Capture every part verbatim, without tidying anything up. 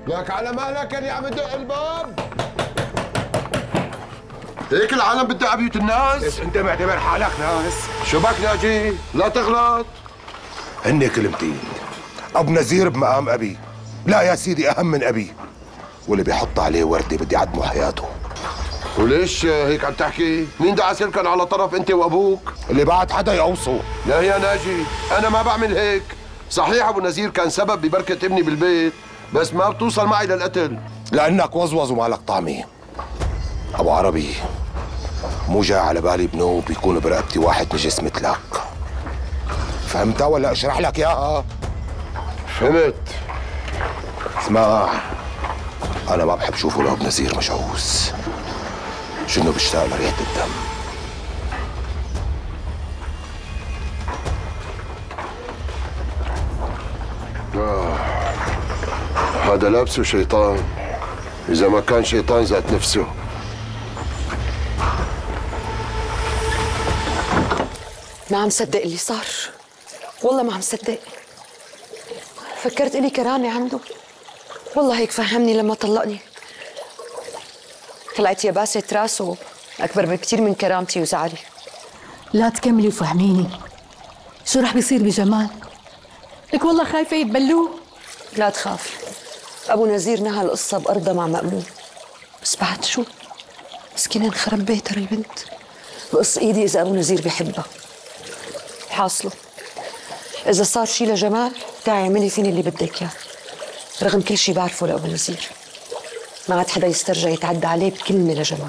لك على مهلك اللي عم يدق الباب. هيك العالم بتدق بيوت الناس؟ بس انت معتبر حالك ناس؟ شو بك ناجي؟ لا تغلط. هن كلمتين، ابو نزير بمقام ابي. لا يا سيدي اهم من ابي، واللي بيحط عليه وردة بدي عدمه حياته. وليش هيك عم تحكي؟ مين دعس لكن على طرف انت وابوك؟ اللي بعد حدا يقوصه. لا يا ناجي، انا ما بعمل هيك. صحيح ابو نزير كان سبب ببركة ابني بالبيت، بس ما بتوصل معي للقتل. لانك وزوز ومالك طعمه. ابو عربي، مو جاي على بالي بنوب يكون برقبتي واحد نجس مثلك. فهمتها ولا اشرح لك اياها؟ فهمت. اسمع، انا ما بحب شوفه لابو نزير مشعوذ، شنو بشتاق لريحة الدم. آه. هذا لابسه شيطان، إذا ما كان شيطان ذات نفسه. ما عم صدق اللي صار، والله ما عم صدق. فكرت إلي كرامة عنده، والله هيك فهمني لما طلقني. طلعت يا باسة راسه أكبر بكتير من كرامتي وزعلي. لا تكملي وفهميني شو رح بيصير بجمال؟ لك والله خايفة يتبلوه. لا تخاف، أبو نزير نهى القصة بأرضها مع مأمون. بس بعد شو؟ مسكينة انخرب بيتها البنت. بقص إيدي إذا أبو نزير بيحبها. حاصله إذا صار شي لجمال تعي اعملي فيني اللي بدك إياه، رغم كل شي بعرفه لأبو نزير. ما عاد حدا يسترجع يتعدى عليه بكلمة لجمال.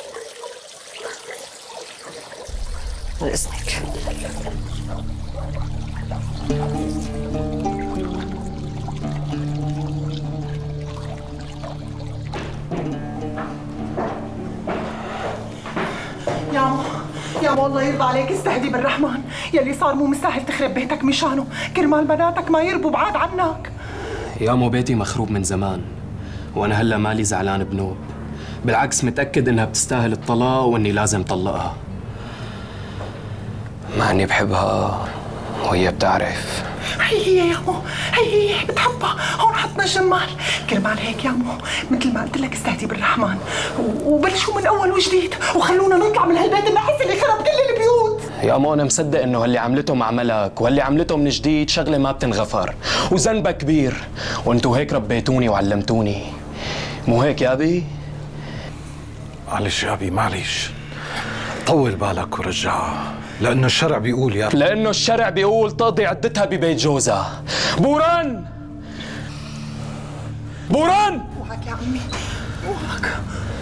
عن إذنك. يامو يامو الله يرضى عليك، استهدي بالرحمن. يلي صار مو مستاهل تخرب بيتك مشانه، كرمال بناتك ما يربوا بعاد عنك. يامو بيتي مخروب من زمان، وانا هلا مالي زعلان بنوب. بالعكس متأكد انها بتستاهل الطلاق واني لازم طلقها، مع اني بحبها وهي بتعرف. هي هي يامو، هي هي بتحبها. هون حطنا الجمال. كرمال هيك يامو مثل ما قلت لك استهدي بالرحمن وبلشوا من اول وجديد، وخلونا نطلع من هالبيت النحس اللي خرب كل البيوت. يامو انا مصدق انه اللي عملته مع ملك واللي عملته من جديد شغله ما بتنغفر وذنبها كبير، وانتو هيك ربيتوني وعلمتوني، مو هيك يا ابي؟ معلش يا ابي معلش، طول بالك ورجعها، لأنه الشرع بيقول يا لأنه الشرع بيقول تقضي عدتها ببيت جوزها. بوران بوران اوعك يا عمي اوعك.